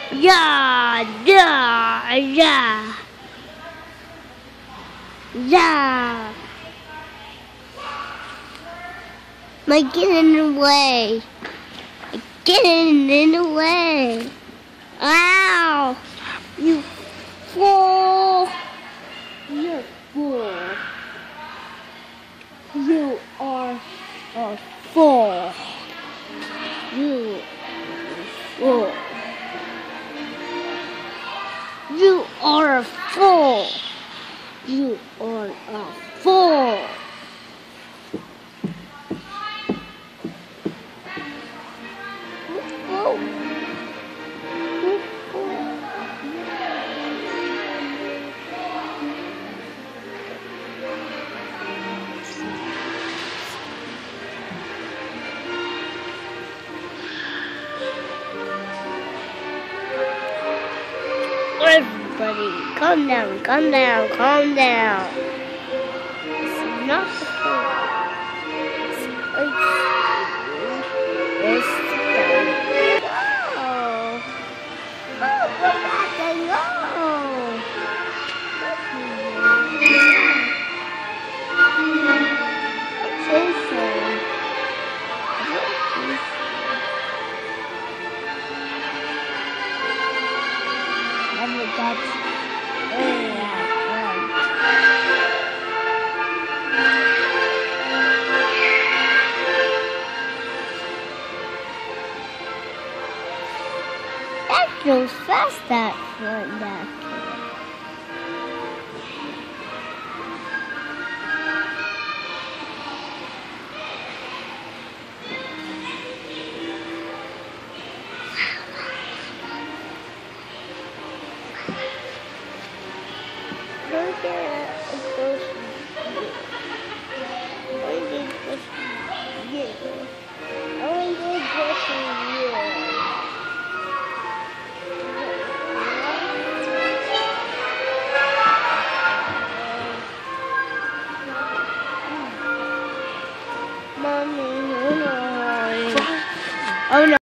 Yeah, yeah, yeah, yeah. My getting in the way. Getting in the way. Ow! You fool! You fool! You are a fool! You fool! You are a fool! You are a fool! Everybody, calm down, calm down, calm down. It's not the point. It's the go. Oh, go back and go. That goes fast, that front back. Look at it. It goes.